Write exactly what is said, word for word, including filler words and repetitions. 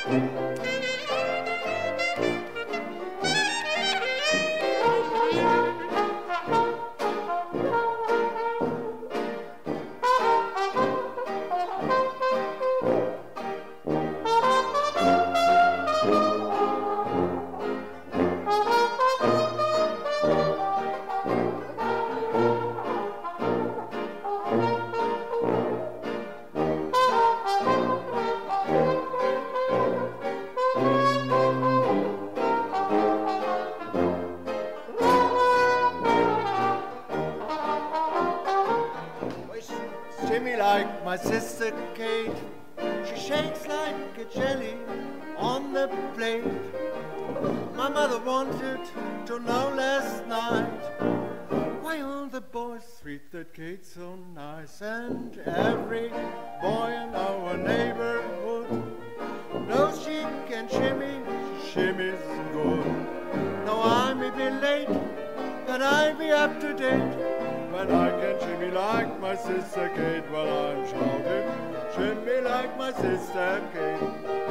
My sister Kate, she shakes like a jelly on the plate. My mother wanted to know last night why all the boys treat that Kate so nice. And every boy in our neighborhood knows she can shimmy, shimmy's good. Now I may be late, but I'll be up to date when I can shimmy like my sister Kate. Well, I'm shouting, shimmy like my sister Kate.